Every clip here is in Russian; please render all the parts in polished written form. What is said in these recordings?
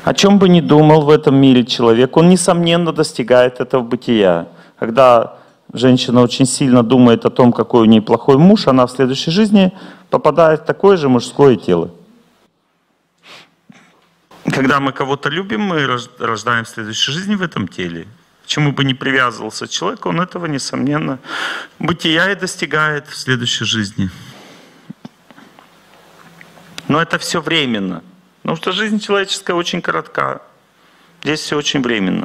О чем бы ни думал в этом мире человек, он, несомненно, достигает этого бытия. Когда женщина очень сильно думает о том, какой у нее плохой муж, она в следующей жизни попадает в такое же мужское тело. Когда мы кого-то любим, мы рождаем в следующей жизни в этом теле. К чему бы ни привязывался человек, он этого, несомненно, бытия и достигает в следующей жизни. Но это все временно. Потому что жизнь человеческая очень коротка. Здесь все очень временно.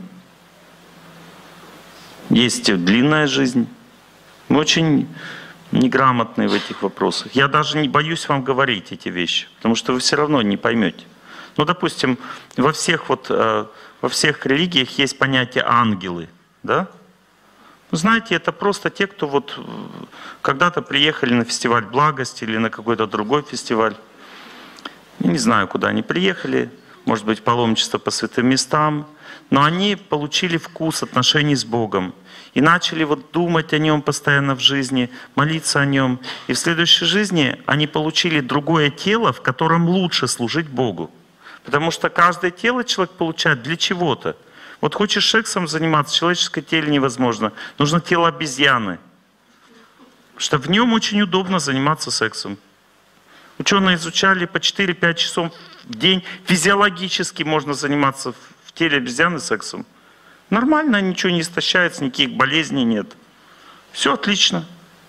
Есть длинная жизнь. Мы очень неграмотные в этих вопросах. Я даже не боюсь вам говорить эти вещи, потому что вы все равно не поймете. Ну, допустим, во всех религиях есть понятие ангелы, да? Вы знаете, это просто те, кто вот когда-то приехали на фестиваль благости или на какой-то другой фестиваль. Я не знаю, куда они приехали, может быть, паломничество по святым местам, но они получили вкус отношений с Богом и начали вот думать о Нем постоянно в жизни, молиться о Нем. И в следующей жизни они получили другое тело, в котором лучше служить Богу. Потому что каждое тело человек получает для чего-то. Вот хочешь сексом заниматься, в человеческое тело невозможно. Нужно тело обезьяны, что в нем очень удобно заниматься сексом. Ученые изучали по 4-5 часов в день. Физиологически можно заниматься в теле обезьяны сексом. Нормально, ничего не истощается, никаких болезней нет. Все отлично.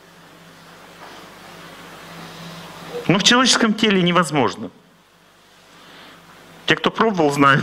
Но в человеческом теле невозможно. Те, кто пробовал, знают,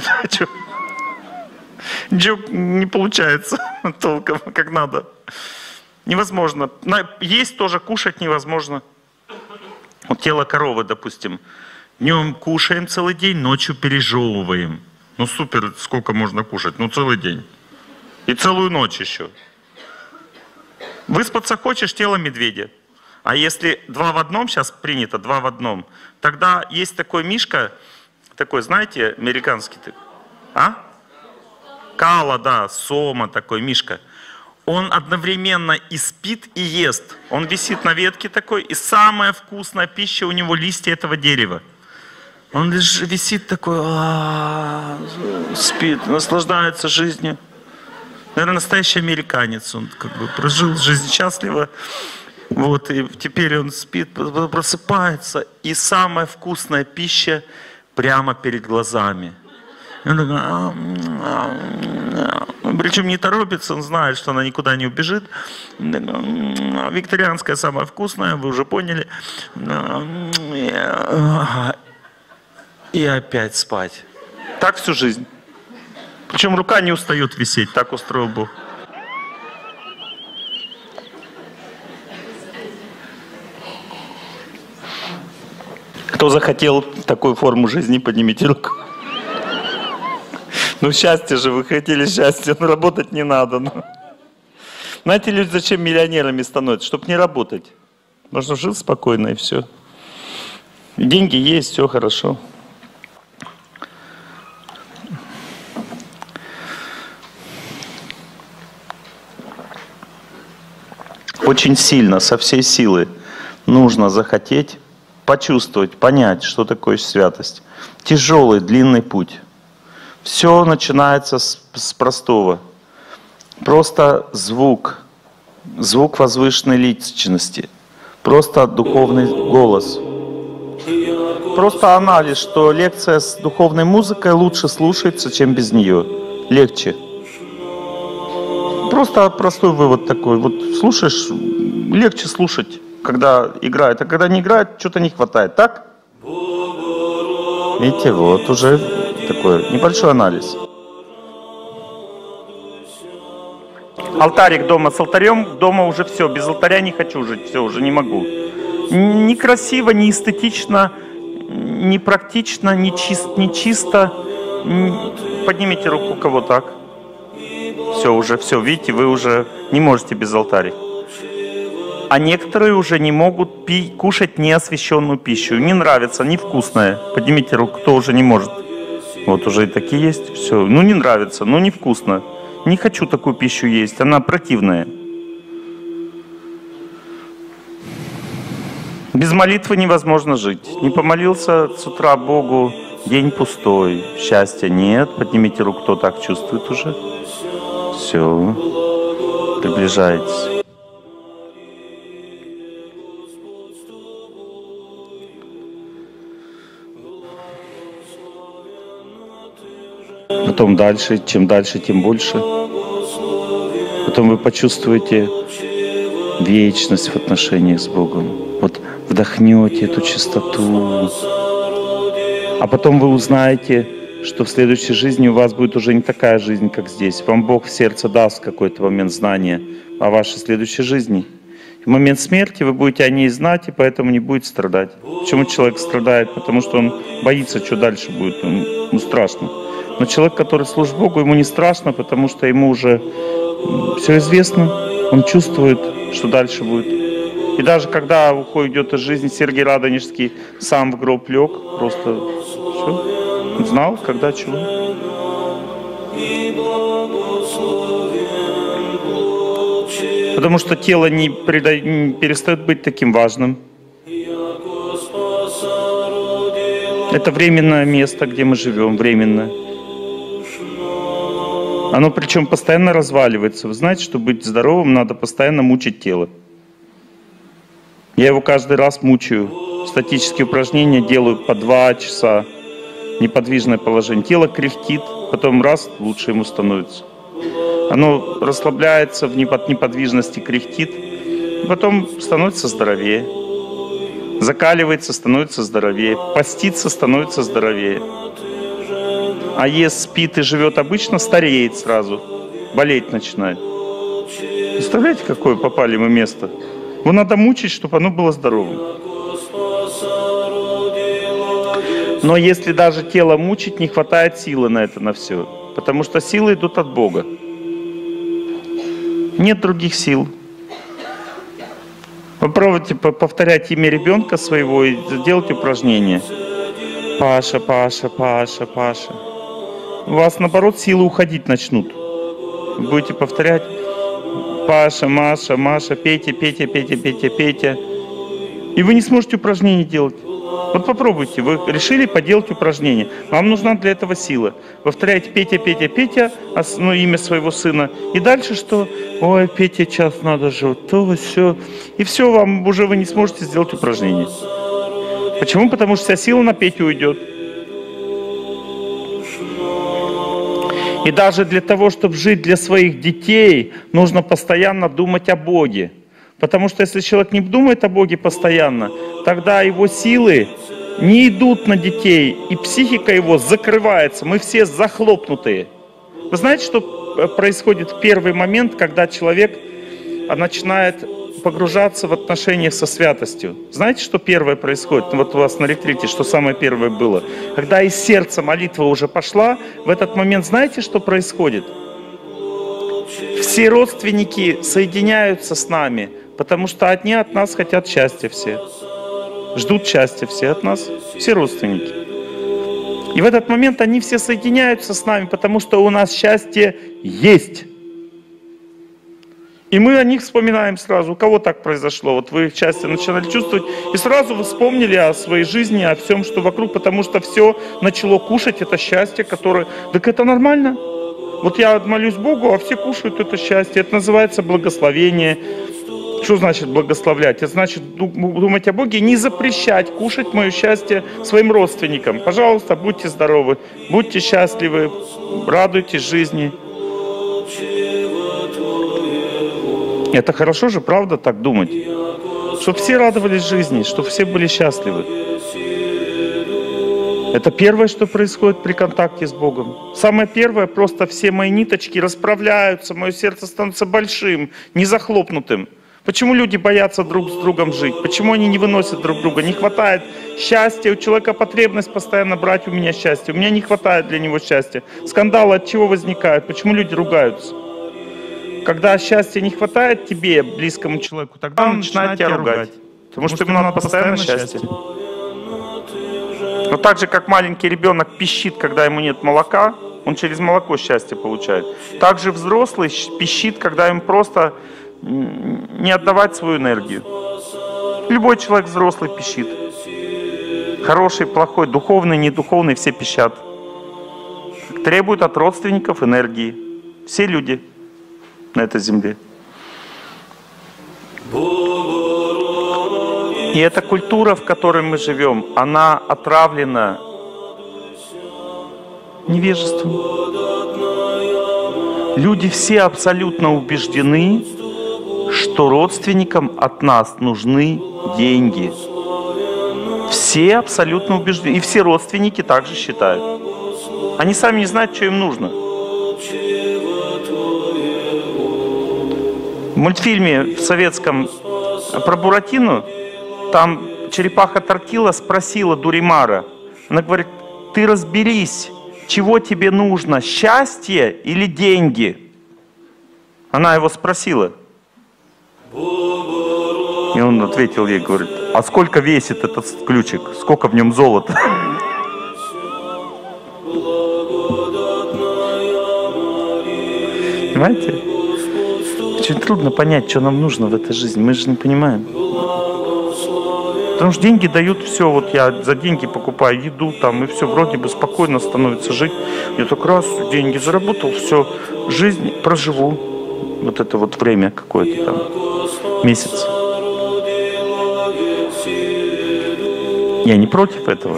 ничего не получается толком, как надо. Невозможно. Есть тоже, кушать невозможно. Вот тело коровы, допустим. Днем кушаем целый день, ночью пережевываем. Ну супер, сколько можно кушать? Ну целый день. И целую ночь еще. Выспаться хочешь, тело медведя. А если 2 в 1, сейчас принято 2 в 1, тогда есть такой мишка, такой, знаете, американский. А? Кала, да, сома такой, мишка. Он одновременно и спит, и ест. Он висит на ветке такой, и самая вкусная пища у него листья этого дерева. Он лишь висит такой, спит, наслаждается жизнью. Наверное, настоящий американец. Он как бы прожил жизнь счастливо. Вот, и теперь он спит, просыпается, и самая вкусная пища прямо перед глазами. Причем не торопится, он знает, что она никуда не убежит. Викторианская самая вкусная, вы уже поняли. И опять спать. Так всю жизнь. Причем рука не устает висеть, так устроил Бог. Кто захотел такую форму жизни, поднимите руку. Ну счастье же, вы хотели счастья, но работать не надо. Ну. Знаете, люди зачем миллионерами становятся? Чтобы не работать. Можно жить спокойно и все. Деньги есть, все хорошо. Очень сильно, со всей силы нужно захотеть, почувствовать, понять, что такое святость. Тяжелый, длинный путь. Все начинается с простого. Просто звук возвышенной личности. Просто духовный голос. Просто анализ, что лекция с духовной музыкой лучше слушается, чем без нее. Легче. Просто простой вывод такой. Вот слушаешь, легче слушать, когда играет. А когда не играет, что-то не хватает. Так? Видите, вот уже такой небольшой анализ. Алтарик дома с алтарем. Дома уже все. Без алтаря не хочу жить. Все, уже не могу. Не красиво, не эстетично, не практично, не чисто. Поднимите руку, у кого так. Все, уже все. Видите, вы уже не можете без алтаря. А некоторые уже не могут кушать неосвященную пищу. Не нравится, невкусная. Поднимите руку, кто уже не может. Вот уже и такие есть. Все. Ну не нравится, ну невкусно. Не хочу такую пищу есть, она противная. Без молитвы невозможно жить. Не помолился с утра Богу, День пустой, счастья нет. Поднимите руку, кто так чувствует уже. Все, приближайтесь. Потом дальше, чем дальше, тем больше. Потом вы почувствуете вечность в отношениях с Богом. Вот вдохнете эту чистоту. А потом вы узнаете, что в следующей жизни у вас будет уже не такая жизнь, как здесь. Вам Бог в сердце даст в какой-то момент знания о вашей следующей жизни. В момент смерти вы будете о ней знать, и поэтому не будете страдать. Почему человек страдает? Потому что он боится, что дальше будет. Ему страшно. Но человек, который служит Богу, ему не страшно, потому что ему уже все известно. Он чувствует, что дальше будет. И даже когда уходит из жизни, Сергий Радонежский сам в гроб лег, просто все, он знал, когда чего. Потому что тело не перестает быть таким важным. Это временное место, где мы живем, временное. Оно причем постоянно разваливается. Вы знаете, чтобы быть здоровым, надо постоянно мучить тело. Я его каждый раз мучаю. Статические упражнения делаю по 2 часа. Неподвижное положение. Тело кряхтит, потом раз, лучше ему становится. Оно расслабляется от неподвижности, кряхтит, потом становится здоровее. Закаливается, становится здоровее. Постится, становится здоровее. А ест, спит и живет обычно, стареет сразу. Болеть начинает. Представляете, какое попали мы место? Его надо мучить, чтобы оно было здоровым. Но если даже тело мучить, не хватает силы на это, на все. Потому что силы идут от Бога. Нет других сил. Попробуйте повторять имя ребенка своего и делать упражнения. Паша, Паша, Паша, Паша. У вас, наоборот, силы уходить начнут. Вы будете повторять Паша, Маша, Маша, Петя, Петя, Петя, Петя, Петя. И вы не сможете упражнения делать. Вот попробуйте, вы решили поделать упражнение. Вам нужна для этого сила. Повторяете Петя, Петя, Петя, имя своего сына. И дальше что? Ой, Петя, час надо же, то, все. И все, вам уже вы не сможете сделать упражнение. Почему? Потому что вся сила на Петю уйдет. И даже для того, чтобы жить для своих детей, нужно постоянно думать о Боге. Потому что если человек не думает о Боге постоянно, тогда его силы не идут на детей, и психика его закрывается. Мы все захлопнутые. Вы знаете, что происходит в первый момент, когда человек начинает погружаться в отношениях со святостью? Знаете, что первое происходит? Вот у вас на ретрите, что самое первое было? Когда из сердца молитва уже пошла, в этот момент знаете, что происходит? Все родственники соединяются с нами, потому что одни от нас хотят счастья все. Ждут счастья все от нас, все родственники. И в этот момент они все соединяются с нами, потому что у нас счастье есть. И мы о них вспоминаем сразу. У кого так произошло? Вот вы счастье начинали чувствовать, и сразу вы вспомнили о своей жизни, о всем, что вокруг, потому что все начало кушать это счастье, которое... Так это нормально. Вот я молюсь Богу, а все кушают это счастье. Это называется благословение. Что значит благословлять? Это значит думать о Боге и не запрещать кушать мое счастье своим родственникам. Пожалуйста, будьте здоровы, будьте счастливы, радуйтесь жизни. Это хорошо же, правда, так думать? Чтобы все радовались жизни, чтобы все были счастливы. Это первое, что происходит при контакте с Богом. Самое первое, просто все мои ниточки расправляются, мое сердце становится большим, не захлопнутым. Почему люди боятся друг с другом жить? Почему они не выносят друг друга? Не хватает счастья, у человека потребность постоянно брать у меня счастье. У меня не хватает для него счастья. Скандалы от чего возникают? Почему люди ругаются? Когда счастья не хватает тебе, близкому человеку, тогда он начинает тебя ругать. Потому что ему надо постоянно счастье. Но так же, как маленький ребенок пищит, когда ему нет молока, он через молоко счастье получает. Так же взрослый пищит, когда им просто не отдавать свою энергию. Любой человек взрослый пищит. Хороший, плохой, духовный, недуховный, все пищат. Требуют от родственников энергии. Все люди на этой земле. И эта культура, в которой мы живем, она отравлена невежеством. Люди все абсолютно убеждены, что родственникам от нас нужны деньги. Все абсолютно убеждены. И все родственники также считают. Они сами не знают, что им нужно. В мультфильме в советском про Буратино, там черепаха Тортила спросила Дуримара, она говорит: ты разберись, чего тебе нужно, счастье или деньги? Она его спросила. И он ответил ей, говорит: а сколько весит этот ключик, сколько в нем золота? Понимаете? Очень трудно понять, что нам нужно в этой жизни. Мы же не понимаем. Потому что деньги дают все. Вот я за деньги покупаю еду, там, и все вроде бы спокойно становится жить. Я так раз деньги заработал, все, жизнь проживу. Вот это вот время какое-то там, месяц. Я не против этого.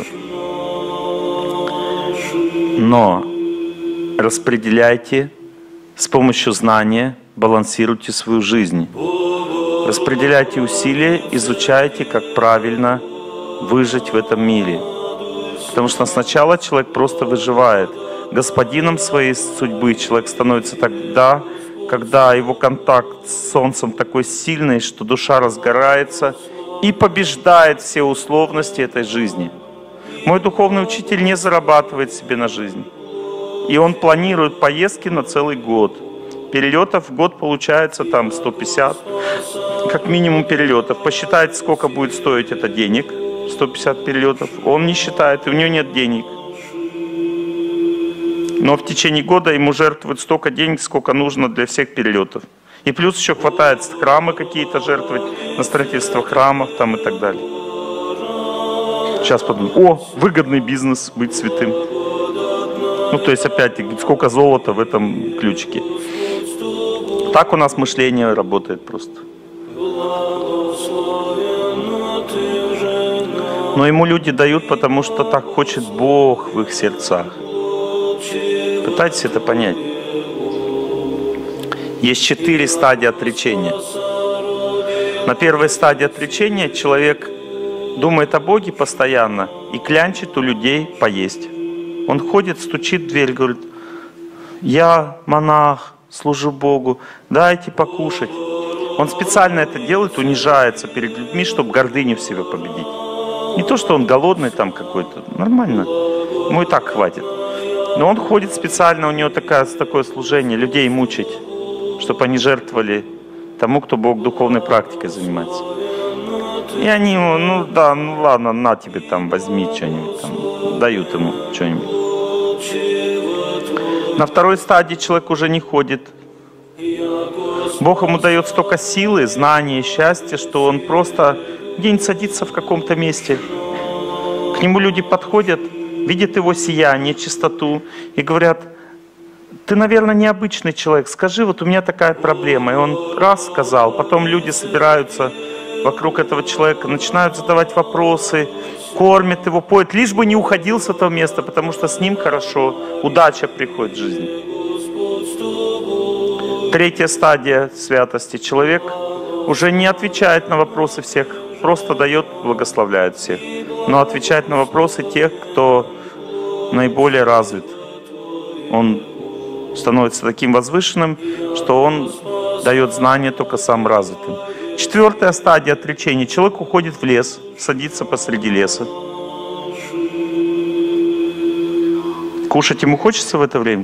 Но распределяйте с помощью знания, балансируйте свою жизнь. Распределяйте усилия, изучайте, как правильно выжить в этом мире. Потому что сначала человек просто выживает. Господином своей судьбы человек становится тогда, когда его контакт с Солнцем такой сильный, что душа разгорается и побеждает все условности этой жизни. Мой духовный учитель не зарабатывает себе на жизнь. И он планирует поездки на целый год. Перелетов в год получается там 150, как минимум перелетов. Посчитайте, сколько будет стоить это денег, 150 перелетов. Он не считает, и у него нет денег. Но в течение года ему жертвуют столько денег, сколько нужно для всех перелетов. И плюс еще хватает храмы какие-то жертвовать, на строительство храмов там и так далее. Сейчас подумаю, о, выгодный бизнес быть святым. Ну, то есть, опять-таки, сколько золота в этом ключике. Так у нас мышление работает просто. Но ему люди дают, потому что так хочет Бог в их сердцах. Пытайтесь это понять. Есть 4 стадии отречения. На первой стадии отречения человек думает о Боге постоянно и клянчит у людей поесть. Он ходит, стучит в дверь, говорит: я монах, служу Богу, дайте покушать. Он специально это делает, унижается перед людьми, чтобы гордыню в себе победить. Не то, что он голодный там какой-то, нормально, ему и так хватит. Но он ходит специально, у него такое служение, людей мучить, чтобы они жертвовали тому, кто Бог духовной практикой занимается. И они ему, ну да, ну ладно, на тебе там, возьми что-нибудь, там, дают ему что-нибудь. На второй стадии человек уже не ходит. Бог ему дает столько силы, знаний, счастья, что он просто день садится в каком-то месте. К нему люди подходят, видят его сияние, чистоту и говорят: ты, наверное, необычный человек, скажи, вот у меня такая проблема. И он раз сказал, потом люди собираются вокруг этого человека, начинают задавать вопросы, кормят его, поют, лишь бы не уходил с этого места, потому что с ним хорошо, удача приходит в жизнь. Третья стадия святости. Человек уже не отвечает на вопросы всех, просто дает, благословляет всех, но отвечает на вопросы тех, кто наиболее развит. Он становится таким возвышенным, что он дает знания только самым развитым. Четвертая стадия отречения. Человек уходит в лес, садится посреди леса. Кушать ему хочется в это время?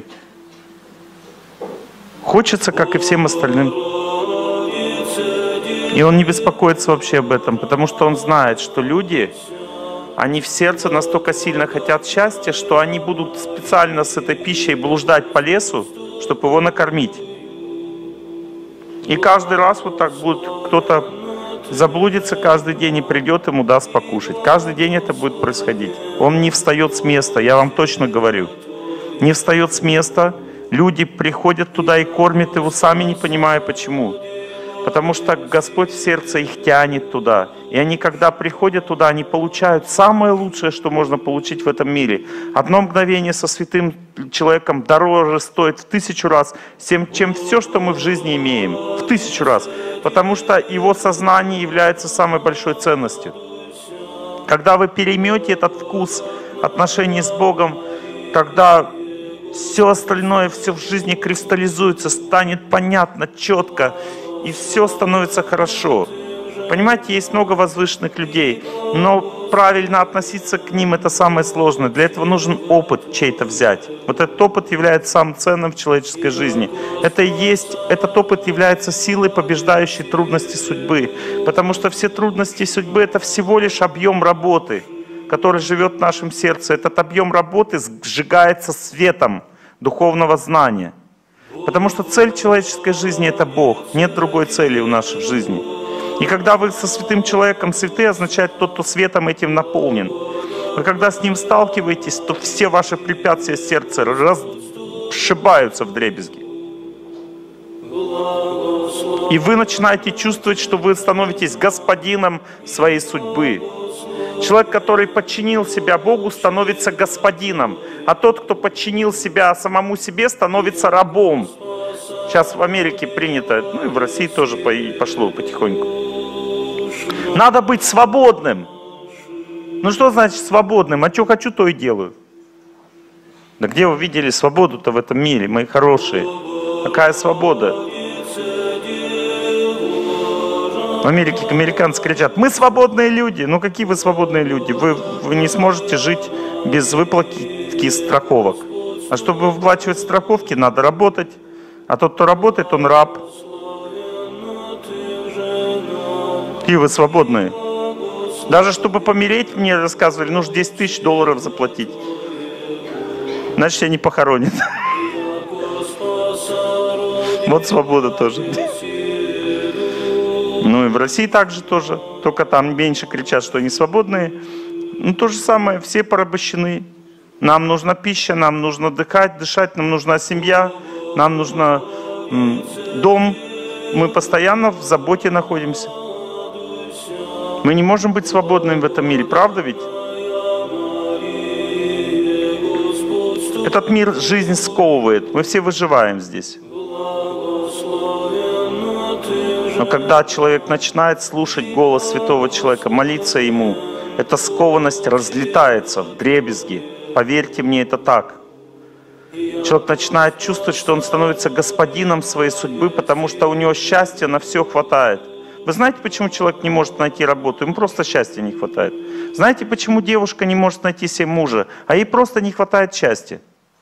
Хочется, как и всем остальным. И он не беспокоится вообще об этом, потому что он знает, что люди, они в сердце настолько сильно хотят счастья, что они будут специально с этой пищей блуждать по лесу, чтобы его накормить. И каждый раз вот так будет кто-то заблудится каждый день и придет, ему даст покушать. Каждый день это будет происходить. Он не встает с места, я вам точно говорю. Не встает с места, люди приходят туда и кормят его, сами не понимая почему. Потому что Господь в сердце их тянет туда. И они, когда приходят туда, они получают самое лучшее, что можно получить в этом мире. Одно мгновение со святым человеком дороже стоит в 1000 раз, чем все, что мы в жизни имеем. В 1000 раз. Потому что его сознание является самой большой ценностью. Когда вы переймете этот вкус отношений с Богом, когда все остальное, все в жизни кристаллизуется, станет понятно, четко, и все становится хорошо. Понимаете, есть много возвышенных людей, но правильно относиться к ним — это самое сложное. Для этого нужен опыт чей-то взять. Вот этот опыт является самым ценным в человеческой жизни. Этот опыт является силой, побеждающей трудности судьбы. Потому что все трудности судьбы — это всего лишь объем работы, который живет в нашем сердце. Этот объем работы сжигается светом духовного знания. Потому что цель человеческой жизни — это Бог. Нет другой цели у нас в жизни. И когда вы со святым человеком, святый означает тот, кто светом этим наполнен. Вы когда с ним сталкиваетесь, то все ваши препятствия сердца расшибаются вдребезги. И вы начинаете чувствовать, что вы становитесь господином своей судьбы. Человек, который подчинил себя Богу, становится господином. А тот, кто подчинил себя самому себе, становится рабом. Сейчас в Америке принято, ну и в России тоже пошло потихоньку. Надо быть свободным. Ну что значит свободным? А что хочу, то и делаю. Да где вы видели свободу-то в этом мире, мои хорошие? Какая свобода? В Америке американцы кричат: мы свободные люди. Ну какие вы свободные люди? Вы не сможете жить без выплаты страховок. А чтобы выплачивать страховки, надо работать. А тот, кто работает, он раб. Какие вы свободные? Даже чтобы помереть, мне рассказывали, нужно $10 000 заплатить. Значит, тебя не похоронят. Вот свобода тоже. Ну и в России также тоже. Только там меньше кричат, что они свободные. Ну то же самое, все порабощены. Нам нужна пища, нам нужно дышать, нам нужна семья, нам нужно дом. Мы постоянно в заботе находимся. Мы не можем быть свободными в этом мире, правда ведь? Этот мир жизнь сковывает, мы все выживаем здесь. Но когда человек начинает слушать голос святого человека, молиться ему, эта скованность разлетается вдребезги. Поверьте мне, это так. Человек начинает чувствовать, что он становится господином своей судьбы, потому что у него счастья на все хватает. Вы знаете, почему человек не может найти работу? Ему просто счастья не хватает. Знаете, почему девушка не может найти себе мужа? А ей просто не хватает счастья.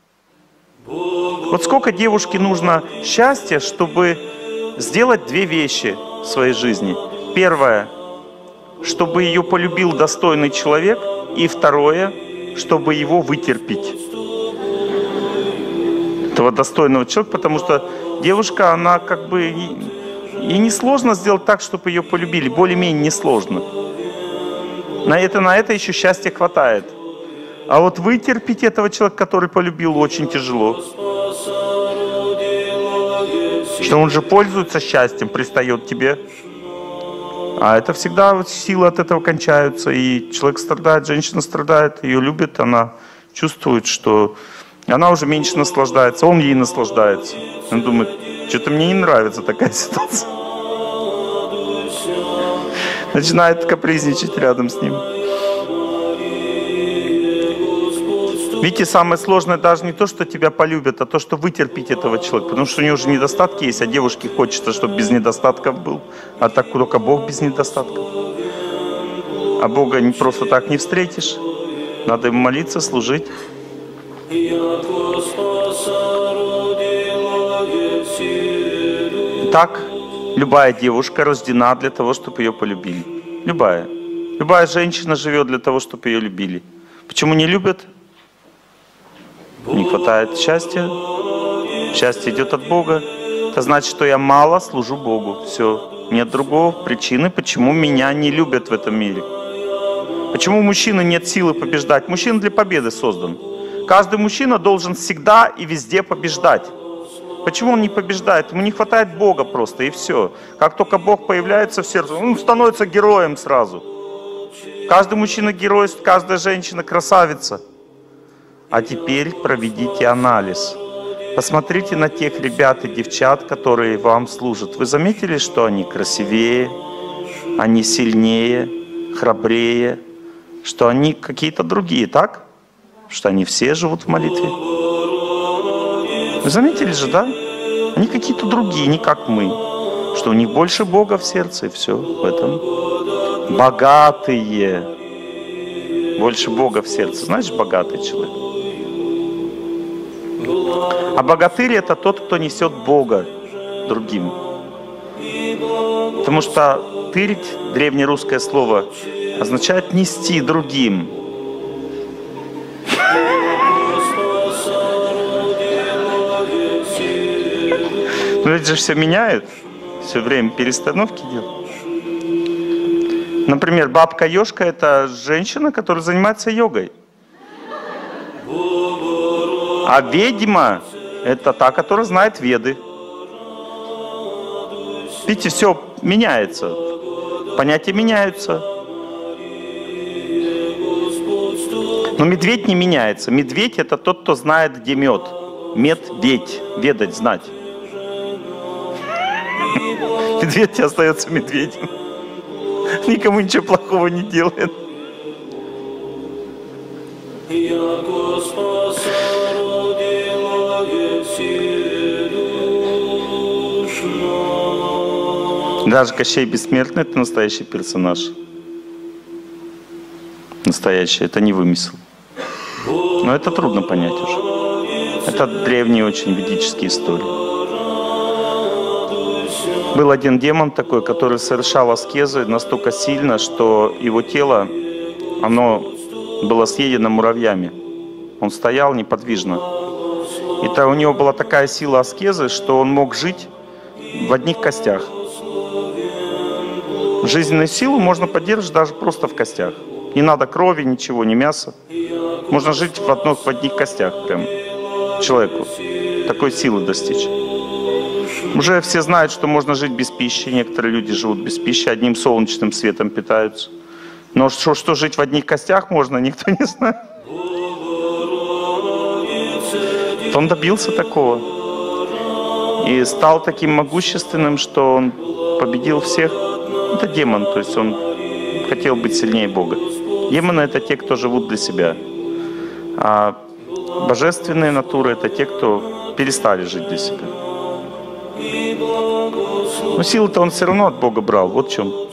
Вот сколько девушке нужно счастья, чтобы сделать две вещи в своей жизни. Первое, чтобы ее полюбил достойный человек. И второе, чтобы его вытерпеть. Этого достойного человека, потому что девушка, она как бы... Ей несложно сделать так, чтобы ее полюбили. Более-менее несложно. На это еще счастья хватает. А вот вытерпеть этого человека, который полюбил, очень тяжело. Что он же пользуется счастьем, пристает к тебе. А это всегда вот силы от этого кончаются. И человек страдает, женщина страдает, ее любит, она чувствует, что она уже меньше наслаждается, он ей наслаждается. Он думает, что-то мне не нравится такая ситуация. Начинает капризничать рядом с ним. Видите, самое сложное даже не то, что тебя полюбят, а то, что вытерпеть этого человека. Потому что у него уже недостатки есть, а девушке хочется, чтобы без недостатков был. А так только Бог без недостатков. А Бога не просто так не встретишь. Надо ему молиться, служить. Так, любая девушка рождена для того, чтобы ее полюбили. Любая. Любая женщина живет для того, чтобы ее любили. Почему не любят? Не хватает счастья. Счастье идет от Бога. Это значит, что я мало служу Богу. Все. Нет другого причины, почему меня не любят в этом мире. Почему у мужчины нет силы побеждать? Мужчина для победы создан. Каждый мужчина должен всегда и везде побеждать. Почему он не побеждает? Ему не хватает Бога просто, и все. Как только Бог появляется в сердце, он становится героем сразу. Каждый мужчина герой, каждая женщина красавица. А теперь проведите анализ. Посмотрите на тех ребят и девчат, которые вам служат. Вы заметили, что они красивее, они сильнее, храбрее, что они какие-то другие, так? Что они все живут в молитве. Вы заметили же, да? Они какие-то другие, не как мы. Что у них больше Бога в сердце, и все в этом. Богатые. Больше Бога в сердце. Знаешь, богатый человек. А богатырь — это тот, кто несет Бога другим. Потому что тырить, древнерусское слово, означает нести другим. Но это же все меняет, все время перестановки делают. Например, бабка Ёшка — это женщина, которая занимается йогой. А ведьма — это та, которая знает веды. Видите, все меняется, понятия меняются. Но медведь не меняется. Медведь — это тот, кто знает, где мед. Медведь, ведать, знать. Медведь остается медведем. Никому ничего плохого не делает. Даже Кощей Бессмертный — это настоящий персонаж. Настоящий, это не вымысел. Но это трудно понять уже. Это древние очень ведические истории. Был один демон такой, который совершал аскезы настолько сильно, что его тело, оно было съедено муравьями. Он стоял неподвижно. И у него была такая сила аскезы, что он мог жить в одних костях. Жизненную силу можно поддерживать даже просто в костях. Не надо крови, ничего, ни мяса. Можно жить в одних костях прям человеку. Такой силы достичь. Уже все знают, что можно жить без пищи. Некоторые люди живут без пищи, одним солнечным светом питаются. Но что жить в одних костях можно, никто не знает. Он добился такого. И стал таким могущественным, что он победил всех. Это демон, то есть он хотел быть сильнее Бога. Демоны — это те, кто живут для себя. А божественные натуры — это те, кто перестали жить для себя. Но силу-то он все равно от Бога брал. Вот в чем.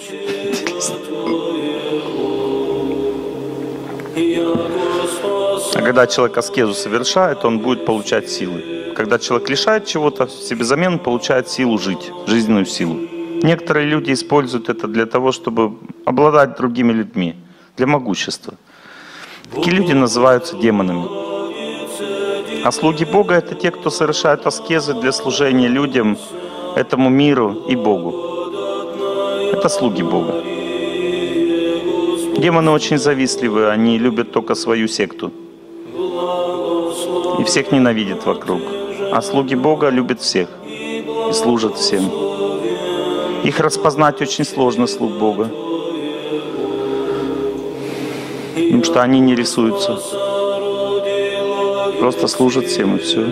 А когда человек аскезу совершает, он будет получать силы. Когда человек лишает чего-то, себе взамен он получает силу жить, жизненную силу. Некоторые люди используют это для того, чтобы обладать другими людьми, для могущества. Такие люди называются демонами. А слуги Бога — это те, кто совершают аскезы для служения людям, этому миру и Богу. Это слуги Бога. Демоны очень завистливые, они любят только свою секту. И всех ненавидят вокруг. А слуги Бога любят всех и служат всем. Их распознать очень сложно, слуг Бога. Потому что они не рисуются. Просто служат всем, и все.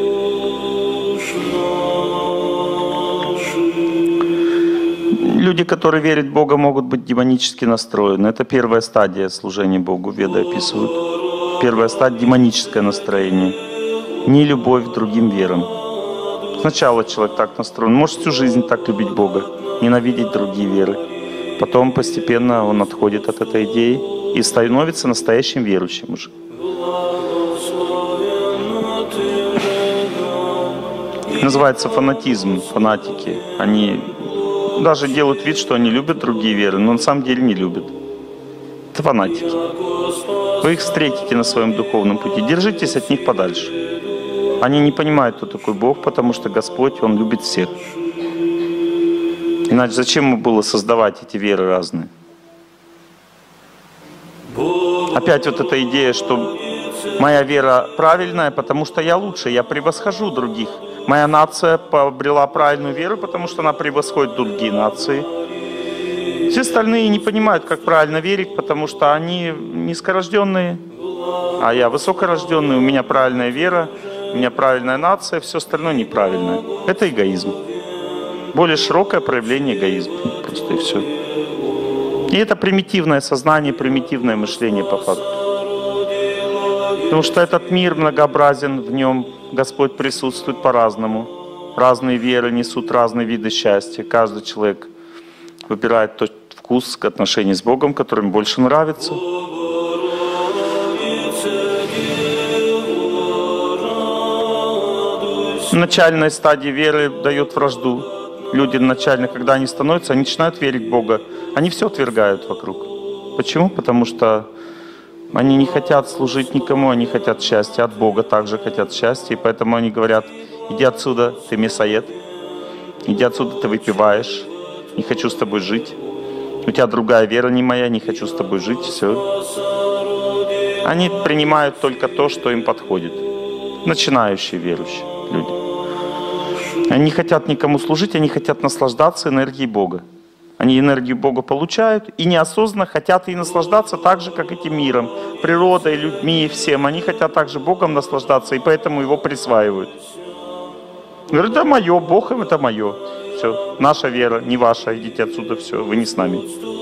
Люди, которые верят в Бога, могут быть демонически настроены. Это первая стадия служения Богу, Веды описывают. Первая стадия — демоническое настроение. Не любовь к другим верам. Сначала человек так настроен. Может всю жизнь так любить Бога, ненавидеть другие веры. Потом постепенно он отходит от этой идеи и становится настоящим верующим уже. Называется фанатизм, фанатики. Они даже делают вид, что они любят другие веры, но на самом деле не любят. Это фанатики. Вы их встретите на своем духовном пути. Держитесь от них подальше. Они не понимают, кто такой Бог, потому что Господь, Он любит всех. Иначе зачем ему было создавать эти веры разные? Опять вот эта идея, что моя вера правильная, потому что я лучше, я превосхожу других. Моя нация обрела правильную веру, потому что она превосходит другие нации. Все остальные не понимают, как правильно верить, потому что они низкорожденные, а я высокорожденный, у меня правильная вера, у меня правильная нация, все остальное неправильное. Это эгоизм. Более широкое проявление эгоизма. Просто и все. И это примитивное сознание, примитивное мышление по факту. Потому что этот мир многообразен, в нем Господь присутствует по-разному. Разные веры несут разные виды счастья. Каждый человек выбирает тот вкус к отношению с Богом, который ему больше нравится. Начальная стадия веры дает вражду. Люди начально, когда они становятся, они начинают верить в Бога. Они все отвергают вокруг. Почему? Потому что они не хотят служить никому, они хотят счастья. От Бога также хотят счастья. И поэтому они говорят: иди отсюда, ты мясоед. Иди отсюда, ты выпиваешь. Не хочу с тобой жить. У тебя другая вера не моя, не хочу с тобой жить. Все. Они принимают только то, что им подходит. Начинающие верующие люди. Они не хотят никому служить, они хотят наслаждаться энергией Бога. Они энергию Бога получают и неосознанно хотят и наслаждаться так же, как этим миром, природой, людьми, всем. Они хотят также Богом наслаждаться, и поэтому его присваивают. Говорят: это мое, Бог им это мое. Все, наша вера, не ваша, идите отсюда, все, вы не с нами.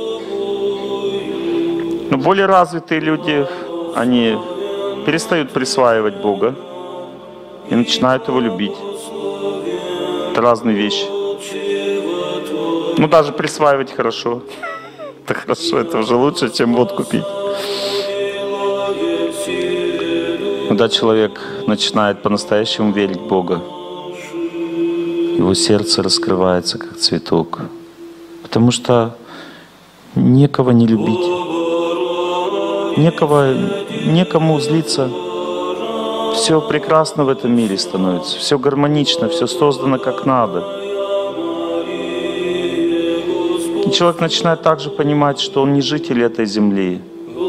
Но более развитые люди, они перестают присваивать Бога и начинают его любить. Это разные вещи. Ну, даже присваивать хорошо. Это хорошо, это уже лучше, чем водку пить. Когда человек начинает по-настоящему верить в Бога, его сердце раскрывается, как цветок. Потому что некого не любить, некому злиться. Все прекрасно в этом мире становится, все гармонично, все создано как надо. И человек начинает также понимать, что он не житель этой земли.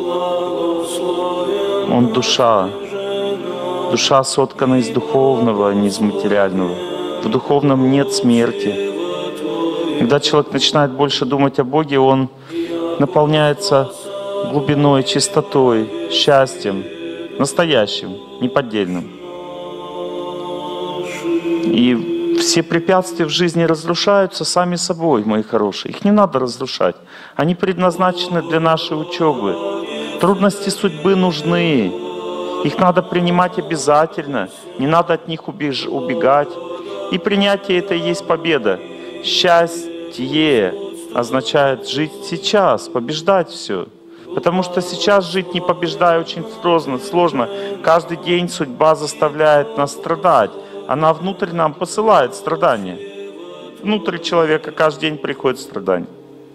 Он душа. Душа соткана из духовного, а не из материального. В духовном нет смерти. Когда человек начинает больше думать о Боге, он наполняется глубиной, чистотой, счастьем, настоящим, неподдельным. И все препятствия в жизни разрушаются сами собой, мои хорошие. Их не надо разрушать. Они предназначены для нашей учебы. Трудности судьбы нужны. Их надо принимать обязательно. Не надо от них убегать. И принятие — это и есть победа. Счастье означает жить сейчас, побеждать все. Потому что сейчас жить, не побеждая, очень сложно. Каждый день судьба заставляет нас страдать. Она внутрь нам посылает страдания. Внутрь человека каждый день приходит страдания.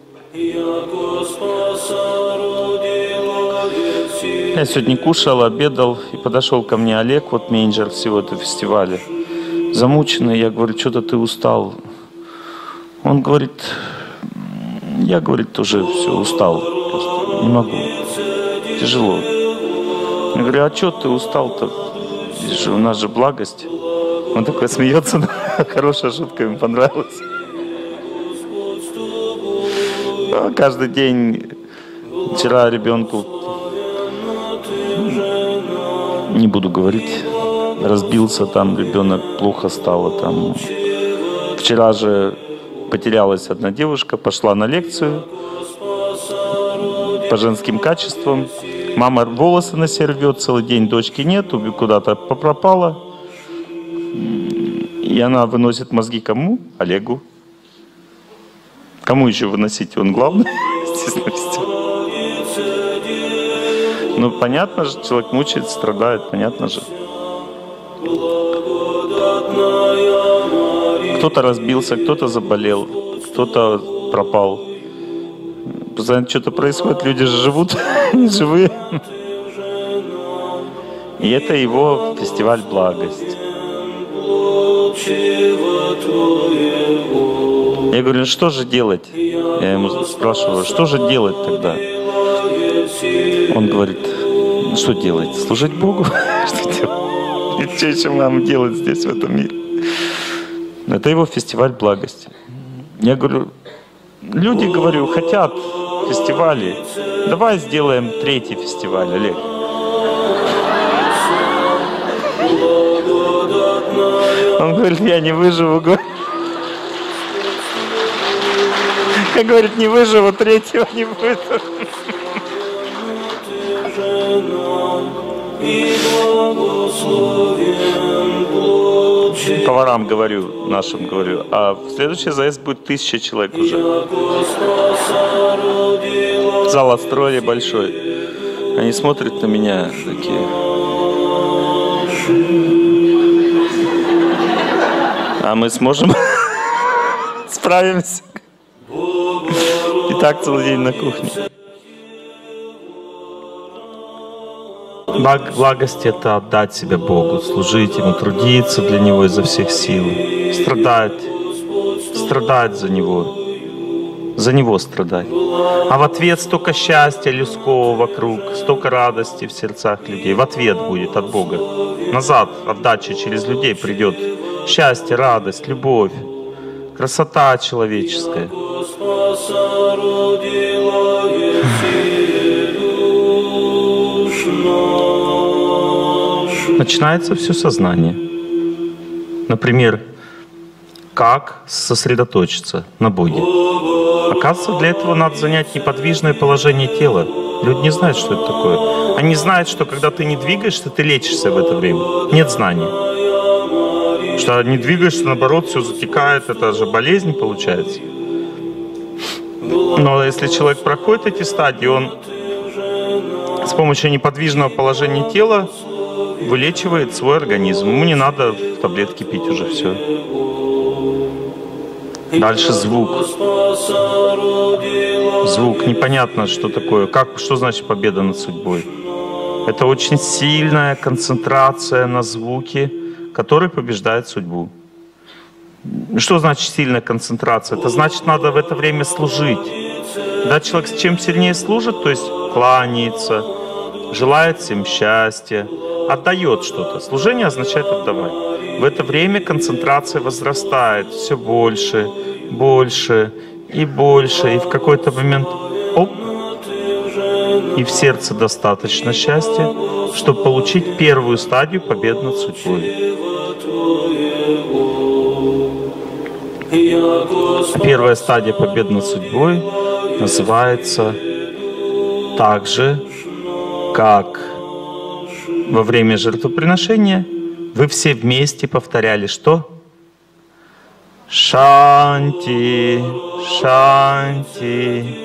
Я сегодня кушал, обедал, и подошел ко мне Олег, вот менеджер всего этого фестиваля. Замученный, я говорю: что-то ты устал. Он говорит: я, говорит, уже все, устал, просто не могу, тяжело. Я говорю: а что ты устал-то? У нас же благость. Он такой смеется, хорошая шутка, ему понравилась. Каждый день, вчера ребенку, не буду говорить, разбился там ребенок, плохо стало там. Вчера же потерялась одна девушка, пошла на лекцию по женским качествам. Мама волосы на себе рвет, целый день дочки нет, куда-то пропала. И она выносит мозги кому? Олегу. Кому еще выносить? Он главный, естественно, везде. Ну, понятно же, человек мучается, страдает, понятно же. Кто-то разбился, кто-то заболел, кто-то пропал. Постоянно что-то происходит, люди же живут, живые. И это его фестиваль благости. Я говорю, ну что же делать? Я ему спрашиваю, что же делать тогда? Он говорит, ну что делать? Служить Богу? Что делать? И что еще нам делать здесь, в этом мире? Это его фестиваль благости. Я говорю, люди, говорю, хотят фестивали. Давай сделаем 3-й фестиваль, Олег. Он говорит, я не выживу. Я, говорит, не выживу, 3-го не будет. Поварам говорю, нашим говорю, а в следующий заезд будет 1000 человек уже. Зал отстроили большой. Они смотрят на меня такие. А мы сможем? Справимся. И так целый день на кухне. Благость — это отдать себя Богу, служить Ему, трудиться для Него изо всех сил, страдать за Него страдать. А в ответ столько счастья людского вокруг, столько радости в сердцах людей. В ответ будет от Бога. Назад, отдача через людей придет. Счастье, радость, любовь, красота человеческая. Начинается все сознание. Например, как сосредоточиться на Боге. Оказывается, для этого надо занять неподвижное положение тела. Люди не знают, что это такое. Они знают, что когда ты не двигаешься, ты лечишься в это время. Нет знания. Что не двигаешься, наоборот, все затекает, это же болезнь получается. Но если человек проходит эти стадии, он с помощью неподвижного положения тела вылечивает свой организм. Ему не надо таблетки пить уже, все. Дальше звук. Звук. Непонятно, что такое. Что значит победа над судьбой? Это очень сильная концентрация на звуке, который побеждает судьбу. Что значит сильная концентрация? Это значит, надо в это время служить. Когда человек чем сильнее служит, то есть кланяется, желает всем счастья, отдает что-то. Служение означает отдавать. В это время концентрация возрастает все больше, больше и больше. И в какой-то момент, оп, и в сердце достаточно счастья, чтобы получить первую стадию победы над судьбой. Первая стадия победы над судьбой называется так же, как во время жертвоприношения вы все вместе повторяли что? Шанти, шанти,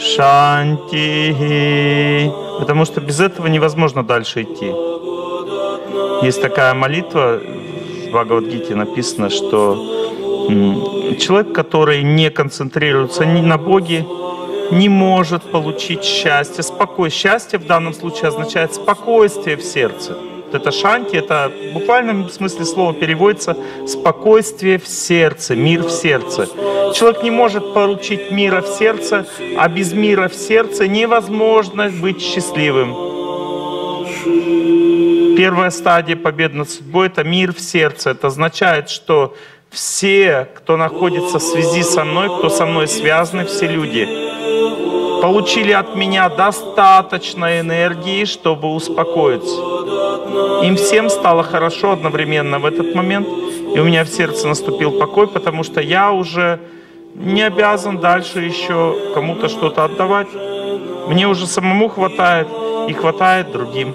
шанти. Потому что без этого невозможно дальше идти. Есть такая молитва, в Бхагавад-гите написано, что человек, который не концентрируется ни на Боге, не может получить счастье. Счастье в данном случае означает спокойствие в сердце. Это шанти, это в буквальном смысле слова переводится спокойствие в сердце, мир в сердце. Человек не может получить мира в сердце, а без мира в сердце невозможно быть счастливым. Первая стадия победы над судьбой — это мир в сердце. Это означает, что все, кто находится в связи со мной, кто со мной связаны, все люди, получили от меня достаточно энергии, чтобы успокоиться. Им всем стало хорошо одновременно в этот момент, и у меня в сердце наступил покой, потому что я уже не обязан дальше еще кому-то что-то отдавать. Мне уже самому хватает, и хватает другим.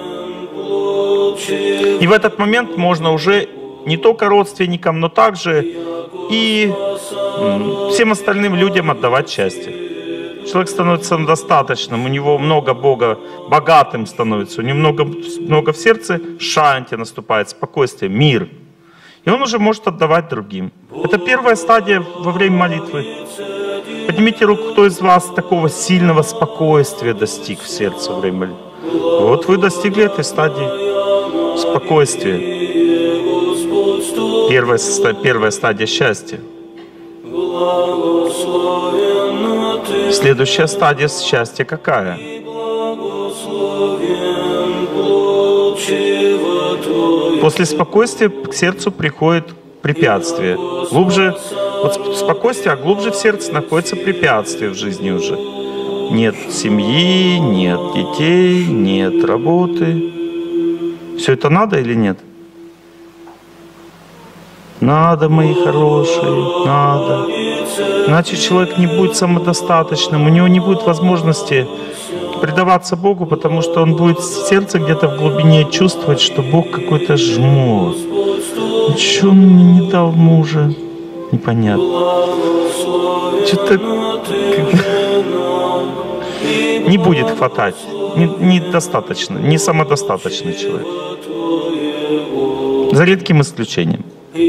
И в этот момент можно уже не только родственникам, но также и всем остальным людям отдавать счастье. Человек становится самодостаточным, у него много Бога, богатым становится, у него много в сердце, шанти наступает, спокойствие, мир. И он уже может отдавать другим. Это первая стадия во время молитвы. Поднимите руку, кто из вас такого сильного спокойствия достиг в сердце во время молитвы. Вот вы достигли этой стадии спокойствия. Первая стадия счастья. Следующая стадия счастья какая? После спокойствия к сердцу приходит препятствие. Глубже, вот спокойствие, а глубже в сердце находится препятствие в жизни уже. Нет семьи, нет детей, нет работы. Все это надо или нет? Надо, мои хорошие, надо. Иначе человек не будет самодостаточным, у него не будет возможности предаваться Богу, потому что он будет в сердце где-то в глубине чувствовать, что Бог какой-то жмот. Чего он мне не дал мужа? Непонятно. Что-то не будет хватать. Недостаточно, не самодостаточный человек. За редким исключением.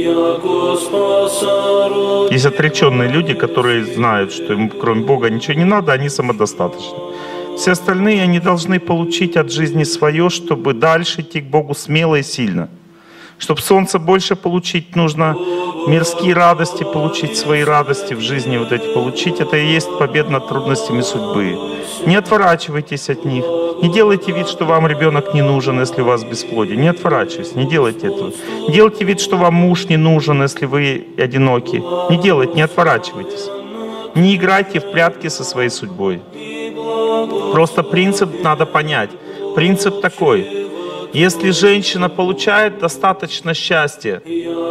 Есть отреченные люди, которые знают, что им кроме Бога ничего не надо, они самодостаточны. Все остальные, они должны получить от жизни свое, чтобы дальше идти к Богу смело и сильно. Чтобы солнце больше получить, нужно мирские радости получить, свои радости в жизни вот эти получить. Это и есть победа над трудностями судьбы. Не отворачивайтесь от них. Не делайте вид, что вам ребенок не нужен, если у вас бесплодие. Не отворачивайтесь, не делайте этого. Не делайте вид, что вам муж не нужен, если вы одиноки. Не делайте, не отворачивайтесь. Не играйте в прятки со своей судьбой. Просто принцип надо понять. Принцип такой. Если женщина получает достаточно счастья,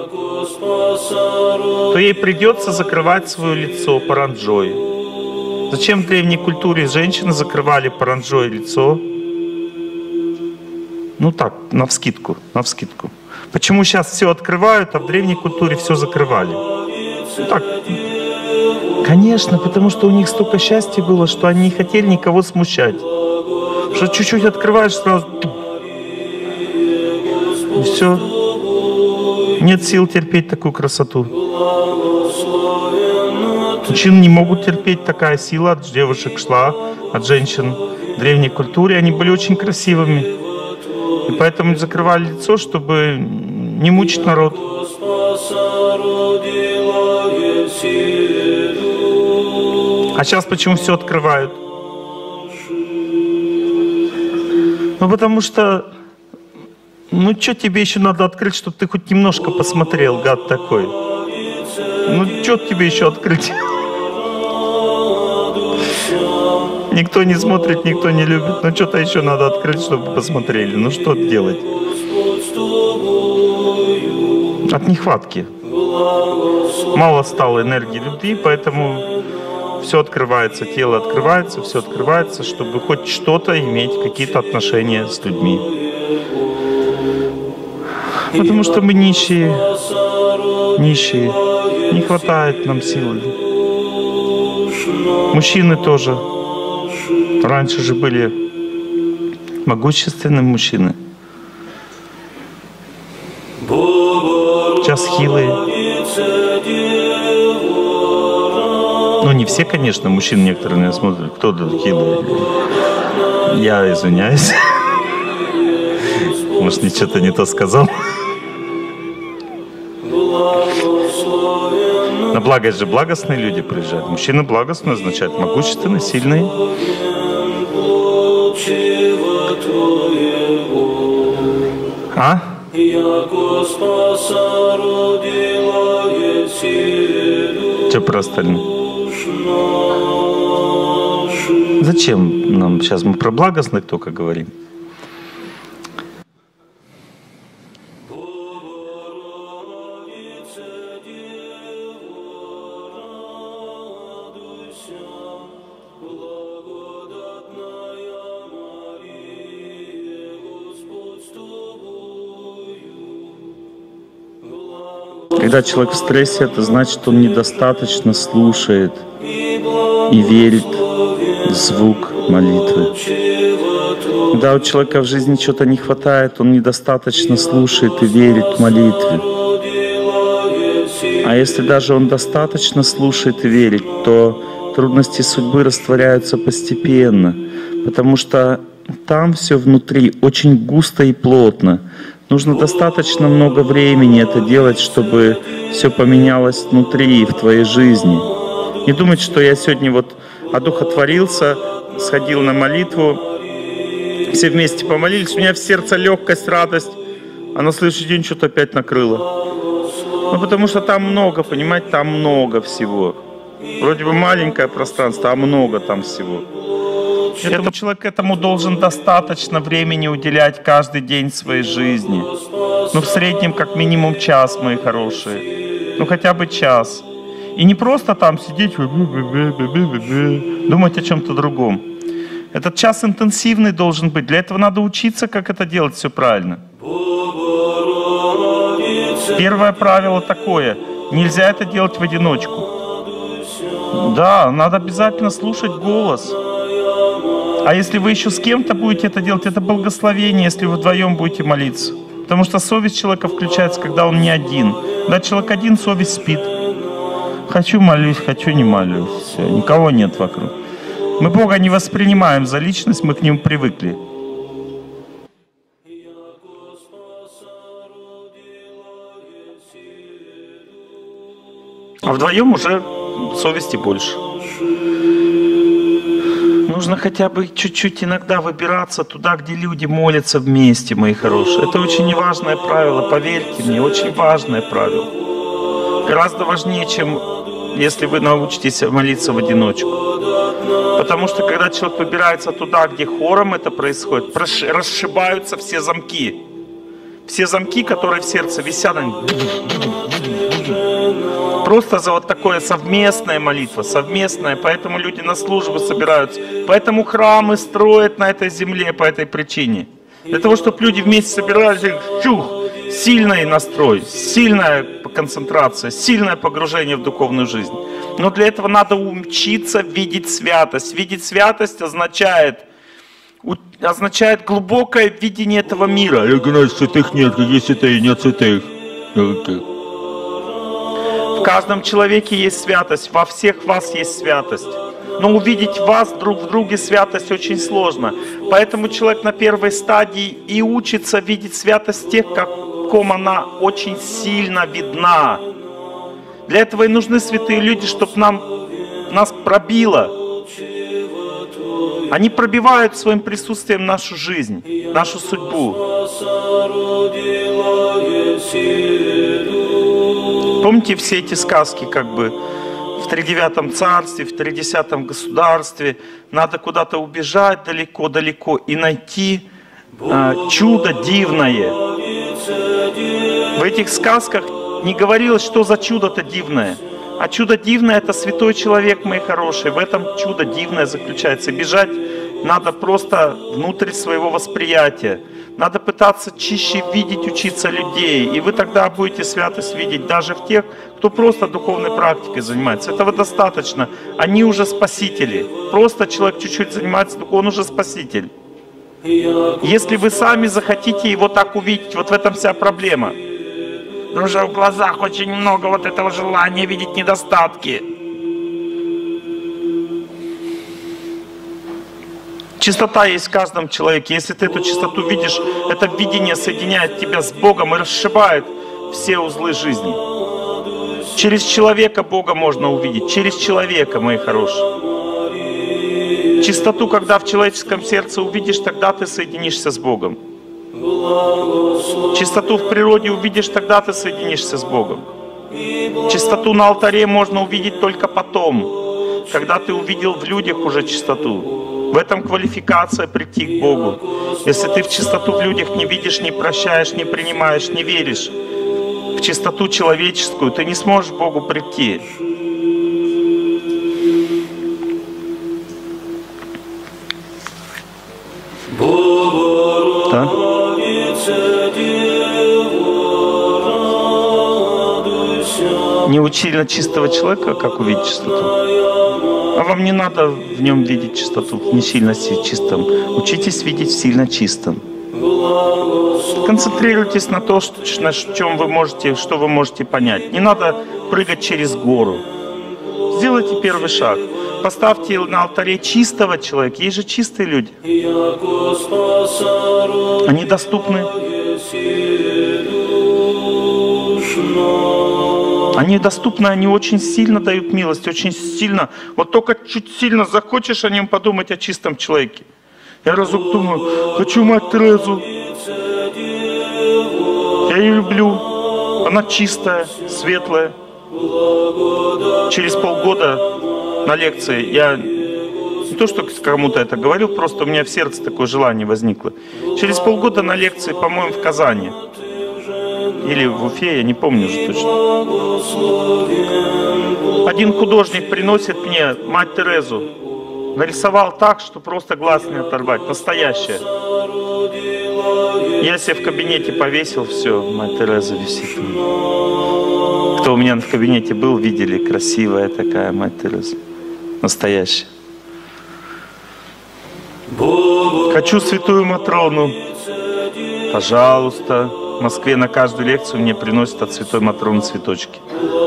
то ей придется закрывать свое лицо паранджой. Зачем в древней культуре женщины закрывали паранджой лицо? Ну так, навскидку, навскидку. Почему сейчас все открывают, а в древней культуре все закрывали? Ну так. Конечно, потому что у них столько счастья было, что они не хотели никого смущать. Что чуть-чуть открываешь, сразу... И все. Нет сил терпеть такую красоту. Мужчины не могут терпеть, такая сила от девушек шла, от женщин в древней культуре. Они были очень красивыми. И поэтому закрывали лицо, чтобы не мучить народ. А сейчас почему все открывают? Ну потому что, ну что тебе еще надо открыть, чтобы ты хоть немножко посмотрел, гад такой? Ну что тебе еще открыть? Никто не смотрит, никто не любит. Ну что-то еще надо открыть, чтобы посмотрели. Ну что делать? От нехватки. Мало стало энергии любви, поэтому все открывается, тело открывается, все открывается, чтобы хоть что-то иметь, какие-то отношения с людьми. Потому что мы нищие, нищие. Не хватает нам силы. Мужчины тоже. Раньше же были могущественные мужчины. Сейчас хилые. Ну, не все, конечно, мужчины некоторые меня смотрят. Кто тут хилый? Я извиняюсь. Может, ничего-то не то сказал. На благость же благостные люди приезжают. Мужчины благостные означает могущественные, сильные. А? Что про остальных? Зачем нам сейчас? Мы про благостных только говорим. Когда человек в стрессе, это значит, он недостаточно слушает и верит в звук молитвы. Когда у человека в жизни чего-то не хватает, он недостаточно слушает и верит в молитве. А если даже он достаточно слушает и верит, то трудности судьбы растворяются постепенно, потому что там все внутри очень густо и плотно. нужно достаточно много времени это делать, чтобы все поменялось внутри, в твоей жизни. Не думать, что я сегодня вот одухотворился, сходил на молитву, все вместе помолились, у меня в сердце легкость, радость, а на следующий день что-то опять накрыло. Ну, потому что там много, понимаете, там много всего. Вроде бы маленькое пространство, а много там всего. Этому человек этому должен достаточно времени уделять каждый день своей жизни. Ну, в среднем, как минимум час, мои хорошие. Ну, хотя бы час. И не просто там сидеть, думать о чем-то другом. Этот час интенсивный должен быть. Для этого надо учиться, как это делать все правильно. Первое правило такое. Нельзя это делать в одиночку. Да, надо обязательно слушать голос. А если вы еще с кем-то будете это делать, это благословение, если вы вдвоем будете молиться. Потому что совесть человека включается, когда он не один. Когда человек один, совесть спит. Хочу молюсь, хочу не молюсь. Все, никого нет вокруг. Мы Бога не воспринимаем за личность, мы к Нему привыкли. А вдвоем уже совести больше. Нужно хотя бы чуть-чуть иногда выбираться туда, где люди молятся вместе, мои хорошие. Это очень важное правило, поверьте мне, очень важное правило. Гораздо важнее, чем если вы научитесь молиться в одиночку. Потому что когда человек выбирается туда, где хором это происходит, расшибаются все замки. Все замки, которые в сердце висят, они... Просто за вот такое совместная молитва, совместная. Поэтому люди на службу собираются. Поэтому храмы строят на этой земле по этой причине. Для того, чтобы люди вместе собирались, сильный настрой, сильная концентрация, сильное погружение в духовную жизнь. Но для этого надо учиться видеть святость. Видеть святость означает глубокое видение этого мира. Святых нет, какие святые, нет святых. В каждом человеке есть святость, во всех вас есть святость. Но увидеть вас друг в друге святость очень сложно. Поэтому человек на первой стадии и учится видеть святость тех, каком она очень сильно видна. Для этого и нужны святые люди, чтобы нас пробило. Они пробивают своим присутствием нашу жизнь, нашу судьбу. Помните все эти сказки, как бы в тридевятом царстве, в 30-м государстве, надо куда-то убежать далеко-далеко и найти чудо дивное. В этих сказках не говорилось, что за чудо-то дивное. А чудо дивное — это святой человек, мои хорошие. В этом чудо дивное заключается. Бежать надо просто внутрь своего восприятия. Надо пытаться чище видеть, учиться людей. И вы тогда будете святость видеть даже в тех, кто просто духовной практикой занимается. Этого достаточно. Они уже спасители. Просто человек чуть-чуть занимается, он уже спаситель. Если вы сами захотите его так увидеть, вот в этом вся проблема. Уже в глазах очень много вот этого желания видеть недостатки. Чистота есть в каждом человеке. Если ты эту чистоту видишь, это видение соединяет тебя с Богом и расшибает все узлы жизни. Через человека Бога можно увидеть. Через человека, мои хорошие. Чистоту, когда в человеческом сердце увидишь, тогда ты соединишься с Богом. Чистоту в природе увидишь, тогда ты соединишься с Богом. Чистоту на алтаре можно увидеть только потом, когда ты увидел в людях уже чистоту. В этом квалификация прийти к Богу. Если ты в чистоту в людях не видишь, не прощаешь, не принимаешь, не веришь в чистоту человеческую, ты не сможешь к Богу прийти. Да? Не учили чистого человека, как увидеть чистоту. А вам не надо в нем видеть чистоту, не сильно чистом. Учитесь видеть сильно чистым. Концентрируйтесь на том, на чем вы можете, что вы можете понять. Не надо прыгать через гору. Сделайте первый шаг. Поставьте на алтаре чистого человека. Есть же чистые люди. Они доступны. Они доступны, они очень сильно дают милость, очень сильно. Вот только чуть сильно захочешь о нем подумать, о чистом человеке. Я разок думаю, хочу мать Терезу. Я ее люблю. Она чистая, светлая. Через полгода на лекции я не то, что кому-то это говорил, просто у меня в сердце такое желание возникло. Через полгода на лекции, по-моему, в Казани. Или в Уфе, я не помню уже точно. Один художник приносит мне мать Терезу. Нарисовал так, что просто глаз не оторвать. Настоящая. Я себе в кабинете повесил, все, мать Тереза висит. Кто у меня в кабинете был, видели, красивая такая мать Тереза. Настоящая. Хочу святую Матрону. Пожалуйста. В Москве на каждую лекцию мне приносят от святой Матроны цветочки.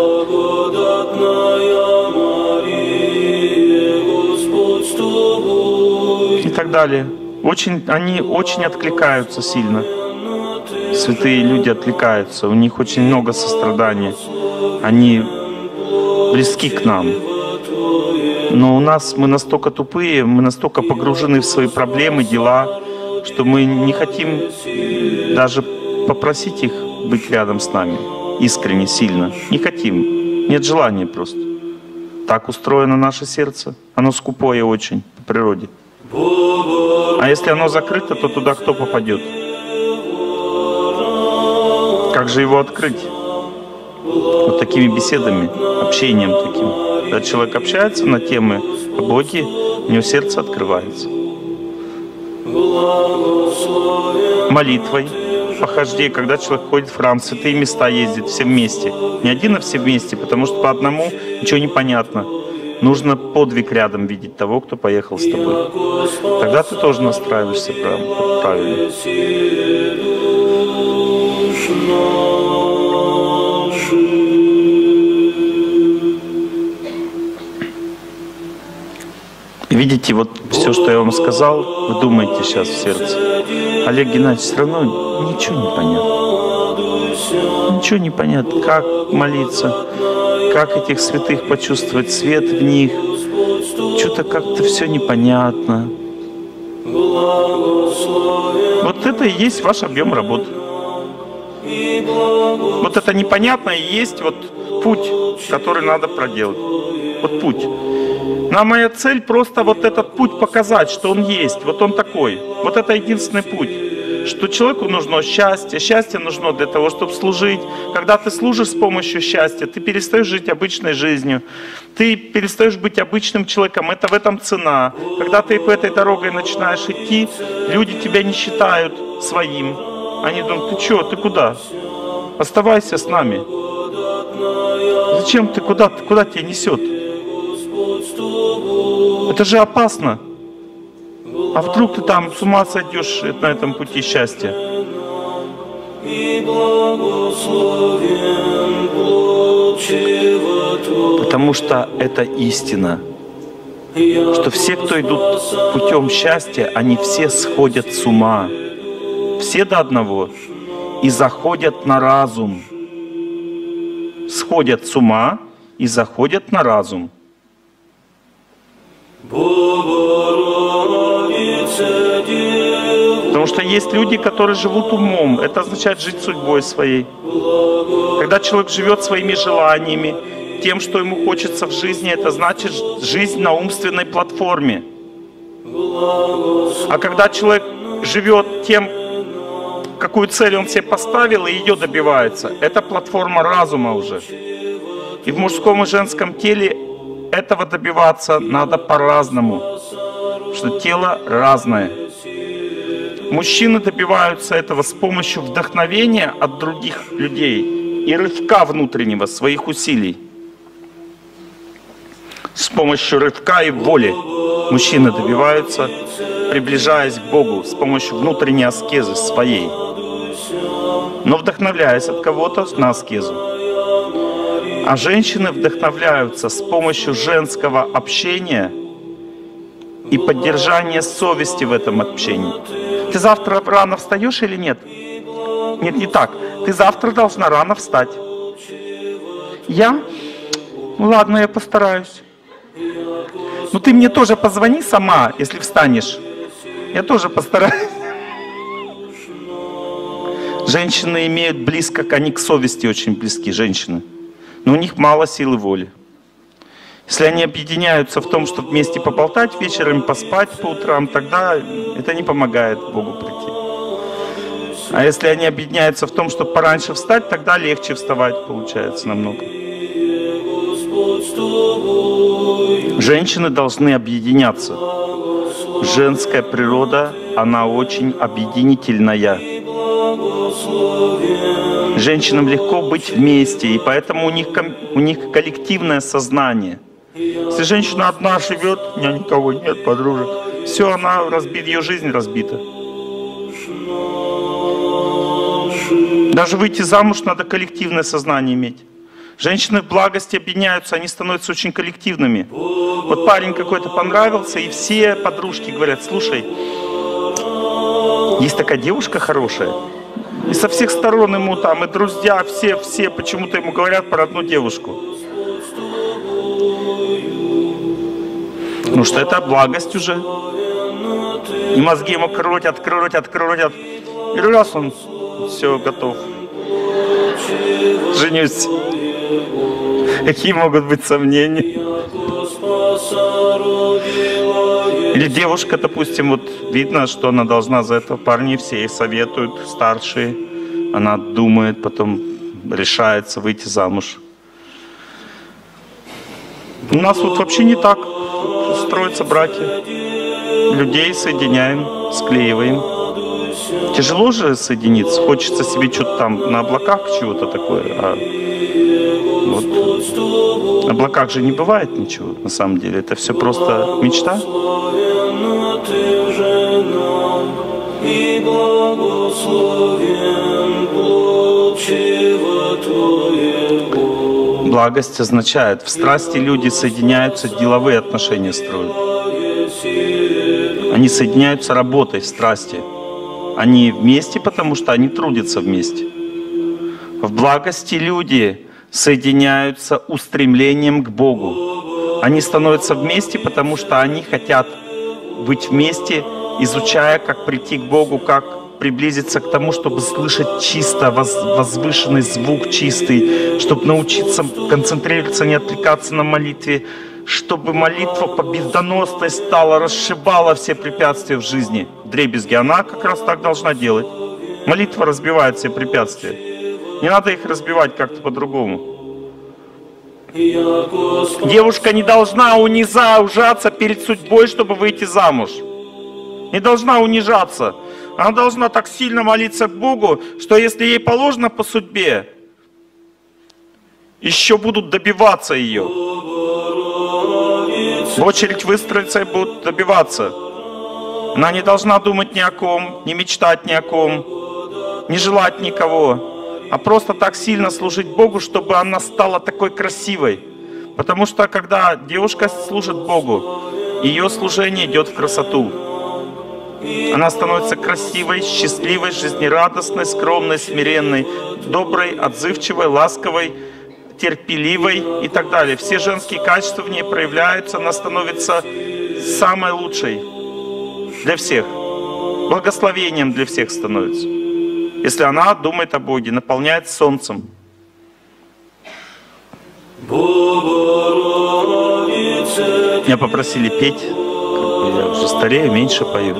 И так далее. Они очень откликаются сильно. Святые люди откликаются. У них очень много сострадания. Они близки к нам. Но у нас мы настолько тупые, мы настолько погружены в свои проблемы, дела, что мы не хотим даже попросить их быть рядом с нами. Искренне, сильно. Не хотим. Нет желания просто. Так устроено наше сердце. Оно скупое очень по природе. А если оно закрыто, то туда кто попадет? Как же его открыть? Вот такими беседами, общением таким. Когда человек общается на темы о Боге, у него сердце открывается. Молитвой, похождением, когда человек ходит в храм, в святые места ездит, все вместе. Не один, а все вместе, потому что по одному ничего не понятно. Нужно подвиг рядом видеть того, кто поехал с тобой. Тогда ты тоже настраиваешься правильно. Видите, вот все, что я вам сказал, вы думаете сейчас в сердце. Олег Геннадьевич, все равно ничего не понятно. Ничего не понятно, как молиться, как этих святых почувствовать, свет в них. Что-то как-то все непонятно. Вот это и есть ваш объем работы. Вот это непонятное и есть вот путь, который надо проделать. Вот путь. Но моя цель просто вот этот путь показать, что он есть, вот он такой. Вот это единственный путь. Что человеку нужно счастье. Счастье нужно для того, чтобы служить. Когда ты служишь с помощью счастья, ты перестаешь жить обычной жизнью. Ты перестаешь быть обычным человеком. Это в этом цена. Когда ты по этой дороге начинаешь идти, люди тебя не считают своим. Они думают, ты что, ты куда? Оставайся с нами. Зачем ты, куда тебя несет? Это же опасно. А вдруг ты там с ума сойдешь на этом пути счастья? Потому что это истина. Что все, кто идут путем счастья, они все сходят с ума. Все до одного. И заходят на разум. Сходят с ума и заходят на разум. Потому что есть люди, которые живут умом. Это означает жить судьбой своей. Когда человек живет своими желаниями, тем, что ему хочется в жизни, это значит жизнь на умственной платформе. А когда человек живет тем, какую цель он себе поставил и ее добивается, это платформа разума уже. И в мужском и женском теле этого добиваться надо по-разному, потому что тело разное. Мужчины добиваются этого с помощью вдохновения от других людей и рывка внутреннего своих усилий. С помощью рывка и воли мужчины добиваются, приближаясь к Богу, с помощью внутренней аскезы своей, но вдохновляясь от кого-то на аскезу. А женщины вдохновляются с помощью женского общения и поддержания совести в этом общении. Ты завтра рано встаешь или нет? Нет, не так. Ты завтра должна рано встать. Я? Ну ладно, я постараюсь. Ну ты мне тоже позвони сама, если встанешь. Я тоже постараюсь. Женщины имеют близко, они к совести очень близки, женщины. Но у них мало силы воли. Если они объединяются в том, чтобы вместе поболтать вечером, поспать по утрам, тогда это не помогает Богу прийти. А если они объединяются в том, чтобы пораньше встать, тогда легче вставать получается намного. Женщины должны объединяться. Женская природа, она очень объединительная. Женщинам легко быть вместе, и поэтому у них коллективное сознание. Если женщина одна живет, у меня никого нет, подружек, все, она разбита, ее жизнь разбита. Даже выйти замуж надо коллективное сознание иметь. Женщины в благости объединяются, они становятся очень коллективными. Вот парень какой-то понравился, и все подружки говорят: слушай, есть такая девушка хорошая. И со всех сторон ему там, и друзья, все почему-то ему говорят про одну девушку. Ну что это благость уже. И мозги ему крутят. И раз он все готов. Женюсь. Какие могут быть сомнения? Или девушка, допустим, вот видно, что она должна за этого, парни все ей советуют, старшие. Она думает, потом решается выйти замуж. У нас вот вообще не так строятся браки. Людей соединяем, склеиваем. Тяжело же соединиться, хочется себе что-то там на облаках, чего-то такое. А вот на облаках же не бывает ничего, на самом деле. Это все просто мечта. Благость означает, в страсти люди соединяются, деловые отношения строят. Они соединяются работой в страсти. Они вместе, потому что они трудятся вместе. В благости люди соединяются устремлением к Богу. Они становятся вместе, потому что они хотят быть вместе, изучая, как прийти к Богу, как приблизиться к тому, чтобы слышать чисто, возвышенный звук чистый, чтобы научиться концентрироваться, не отвлекаться на молитве, чтобы молитва победоносной стала, расшибала все препятствия в жизни. Вдребезги, она как раз так должна делать. Молитва разбивает все препятствия. Не надо их разбивать как-то по-другому. Девушка не должна унижаться перед судьбой, чтобы выйти замуж. Не должна унижаться. Она должна так сильно молиться к Богу, что если ей положено по судьбе, еще будут добиваться ее. В очередь выстроятся и будут добиваться. Она не должна думать ни о ком, не мечтать ни о ком, не желать никого, а просто так сильно служить Богу, чтобы она стала такой красивой. Потому что когда девушка служит Богу, ее служение идет в красоту. Она становится красивой, счастливой, жизнерадостной, скромной, смиренной, доброй, отзывчивой, ласковой, терпеливой и так далее. Все женские качества в ней проявляются, она становится самой лучшей для всех. Благословением для всех становится. Если она думает о Боге, наполняет солнцем. Меня попросили петь, я уже старею, меньше пою.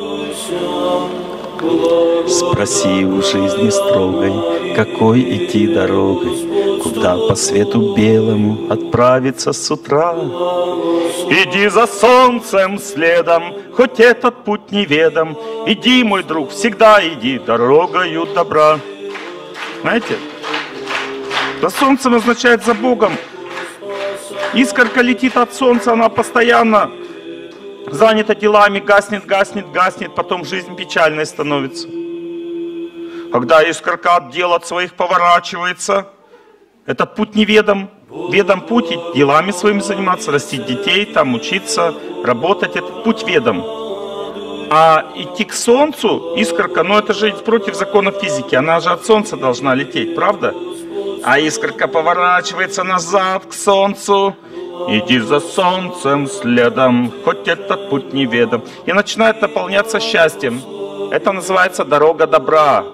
Спроси у жизни строгой, какой идти дорогой, куда по свету белому отправиться с утра. Иди за солнцем следом, хоть этот путь неведом. Иди, мой друг, всегда иди дорогою добра. Знаете, за солнцем означает за Богом. Искорка летит от солнца, она постоянно занята делами, гаснет, потом жизнь печальной становится. Когда искорка от дел от своих поворачивается, этот путь неведом. Ведом путь и делами своими заниматься, растить детей, там учиться, работать. Этот путь ведом. А идти к Солнцу, искорка, ну это же против законов физики, она же от Солнца должна лететь, правда? А искорка поворачивается назад к Солнцу. Иди за Солнцем следом, хоть этот путь неведом. И начинает наполняться счастьем. Это называется дорога добра.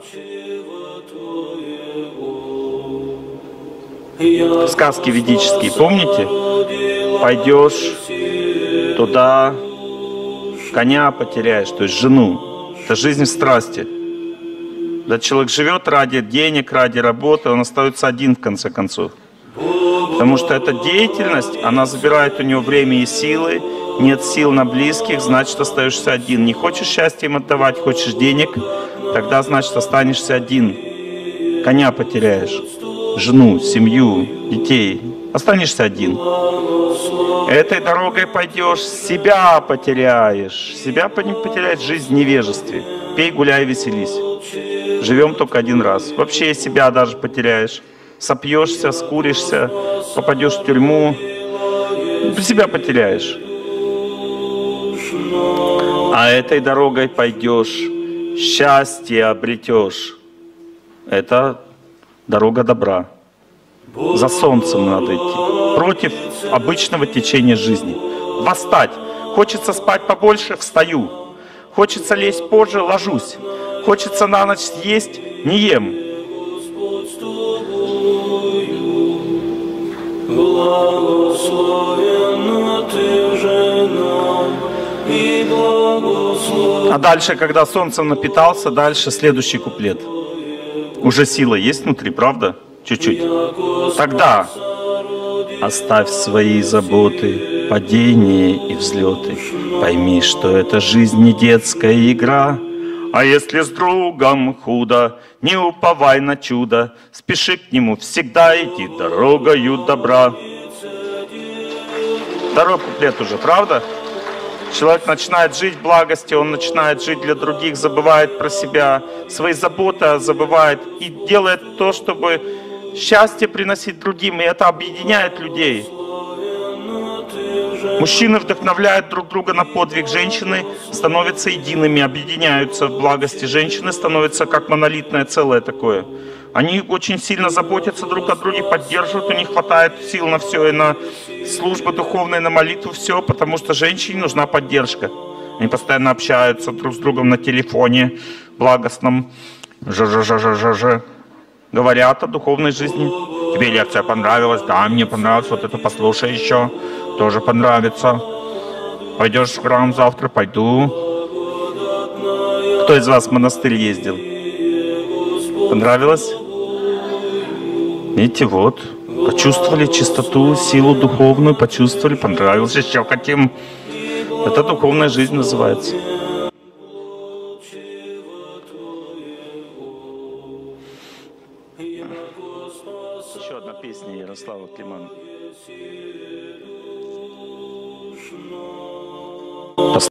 Сказки ведические, помните? Пойдешь туда, коня потеряешь, то есть жену. Это жизнь в страсти. Когда человек живет ради денег, ради работы, он остается один в конце концов. Потому что эта деятельность, она забирает у него время и силы. Нет сил на близких, значит остаешься один. Не хочешь счастья им отдавать, хочешь денег, тогда значит останешься один. Коня потеряешь, жену, семью, детей. Останешься один. Этой дорогой пойдешь, себя потеряешь. Себя потеряешь, жизнь в невежестве. Пей, гуляй, веселись. Живем только один раз. Вообще себя даже потеряешь. Сопьешься, скуришься, попадешь в тюрьму. Себя потеряешь. А этой дорогой пойдешь, счастье обретешь. Это дорога добра. За солнцем надо идти. Против обычного течения жизни. Восстать. Хочется спать побольше, встаю. Хочется лезть позже, ложусь. Хочется на ночь съесть, не ем. А дальше, когда солнцем напитался, дальше следующий куплет. Уже сила есть внутри, правда? Чуть-чуть. Тогда оставь свои заботы, падения и взлеты. Пойми, что это жизнь не детская игра. А если с другом худо, не уповай на чудо. Спеши к нему, всегда иди дорогою добра. Второй куплет уже, правда? Человек начинает жить в благости, он начинает жить для других, забывает про себя, свои заботы забывает и делает то, чтобы счастье приносить другим, и это объединяет людей. Мужчины вдохновляют друг друга на подвиг, женщины становятся едиными, объединяются в благости, женщины становятся как монолитное целое такое. Они очень сильно заботятся друг о друге, поддерживают, у них хватает сил на все, и на службу духовную, на молитву, все, потому что женщине нужна поддержка. Они постоянно общаются друг с другом на телефоне, благостном, говорят о духовной жизни. Тебе лекция понравилась? Да, мне понравилось, вот это послушай еще, тоже понравится. Пойдешь в храм завтра? Пойду. Кто из вас в монастырь ездил? Понравилось? Видите, вот. Почувствовали чистоту, силу духовную, почувствовали, понравилось, еще хотим. Это духовная жизнь называется. Еще одна песня Ярослава Климана.